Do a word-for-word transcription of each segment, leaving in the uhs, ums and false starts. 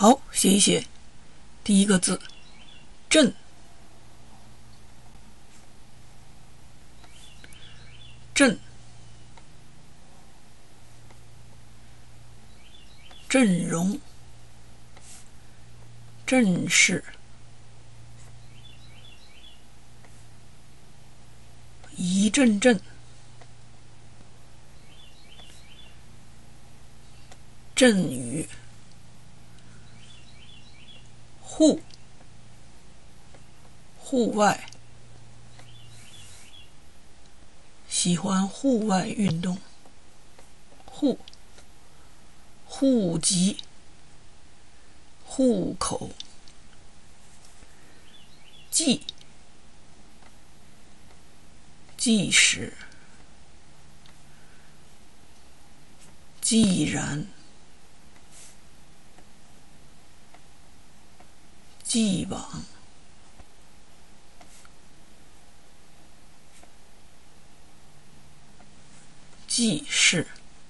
好，写一写第一个字阵，阵，阵容，阵势，一阵阵，阵雨，户，户外，喜欢户外运动。户，户籍，户口，记，即使，既然，既往，既是，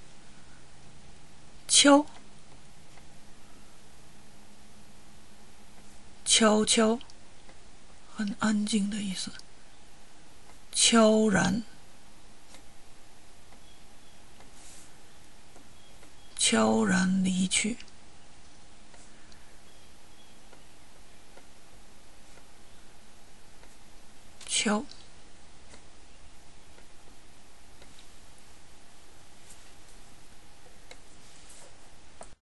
敲，悄悄，很安静的意思。悄然，悄然离去。敲。